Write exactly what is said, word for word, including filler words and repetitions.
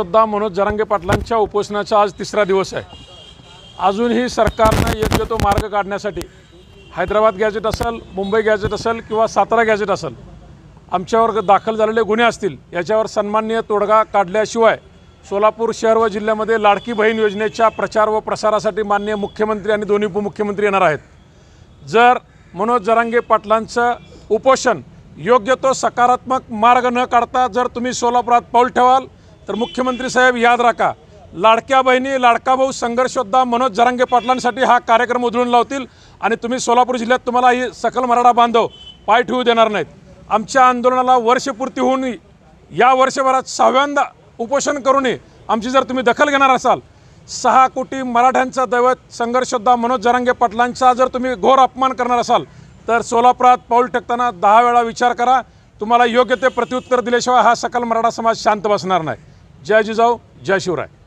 योद्धा मनोज जरांगे पाटलांच्या उपोषणाचा आज तिसरा दिवस आहे। अजूनही सरकारने योग्य तो मार्ग काढण्यासाठी हैदराबाद गॅजेट असेल, मुंबई गॅजेट असेल किंवा सातारा गॅजेट असेल, आमच्यावर दाखल झालेले गुन्हे असतील याच्यावर सन्माननीय तोडगा काढल्याशिवाय सोलापूर शहर व जिल्ह्यामध्ये लाडकी बहीण योजनेच्या प्रचार व प्रसारासाठी माननीय मुख्यमंत्री आणि दोन्ही उपमुख्यमंत्री येणार आहेत। जर मनोज जरांगे पाटलांचं उपोषण योग्य तो सकारात्मक मार्ग न काढता जर तुम्ही सोलापुरात पाऊल ठेवाल तर मुख्यमंत्री साहेब याद राखा, लाडक्या बहिणी लाडका भाऊ संघर्ष योद्धा मनोज जरांगे पाटलांसाठी हा कार्यक्रम उधळून लावतील आणि तुम्ही सोलापूर जिल्ह्यात तुम्हाला ही सकल मराठा बांधव पाय ठेवू देणार नाहीत। आमच्या आंदोलनाला वर्षपूर्ती होऊन या वर्षभरात सहाव्यांदा उपोषण करूनही आमची जर तुम्ही दखल घेणार असाल, सहा कोटी मराठ्यांचा दैवत संघर्ष योद्धा मनोज जरांगे पाटलांचा जर तुम्ही घोर अपमान करणार असाल तर सोलापुरात पाऊल टाकताना दहा वेळा विचार करा। तुम्हाला योग्य ते प्रत्युत्तर दिल्याशिवाय हा सकल मराठा समाज शांत बसणार नाही। जय जिजाऊ, जय शिवराय।